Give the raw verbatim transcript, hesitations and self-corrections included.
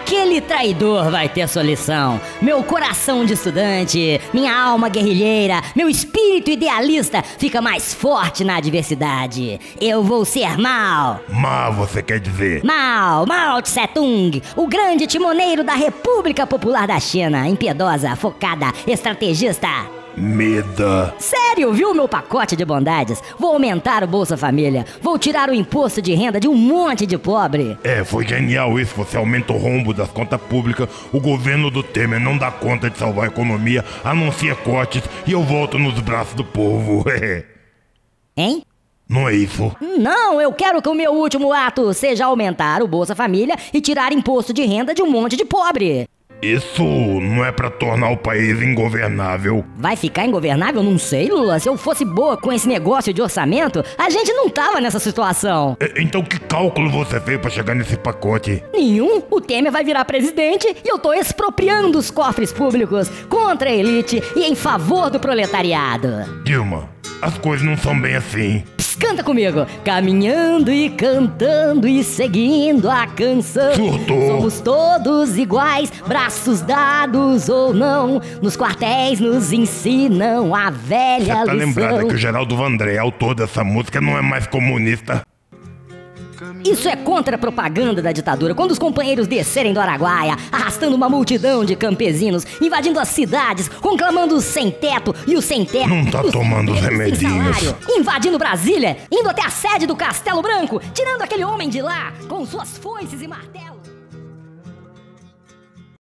Aquele traidor vai ter sua lição. Meu coração de estudante, minha alma guerrilheira, meu espírito idealista fica mais forte na adversidade. Eu vou ser Mao. Mao, você quer dizer? Mao, Mao Tse-tung, o grande timoneiro da República Popular da China, impiedosa, focada, estrategista. Meda. Sério, viu meu pacote de bondades? Vou aumentar o Bolsa Família, vou tirar o imposto de renda de um monte de pobre. É, foi genial isso, você aumenta o rombo das contas públicas, o governo do Temer não dá conta de salvar a economia, anuncia cortes e eu volto nos braços do povo. Hein? Não é isso? Não, eu quero que o meu último ato seja aumentar o Bolsa Família e tirar imposto de renda de um monte de pobre. Isso não é pra tornar o país ingovernável. Vai ficar ingovernável? Não sei, Lula. Se eu fosse boa com esse negócio de orçamento, a gente não tava nessa situação. E, então que cálculo você fez pra chegar nesse pacote? Nenhum. O Temer vai virar presidente e eu tô expropriando os cofres públicos contra a elite e em favor do proletariado. Dilma, as coisas não são bem assim. Canta comigo! Caminhando e cantando e seguindo a canção. Surtou. Somos todos iguais, braços dados ou não. Nos quartéis nos ensinam a velha Você tá lição. lembrada que o Geraldo Vandré, autor dessa música, não é mais comunista? Isso é contra a propaganda da ditadura. Quando os companheiros descerem do Araguaia, arrastando uma multidão de campesinos, invadindo as cidades, conclamando os sem-teto e os sem-teto. Não tá os tomando os sem remedinhos. salário, invadindo Brasília, indo até a sede do Castelo Branco, tirando aquele homem de lá com suas foices e martelos.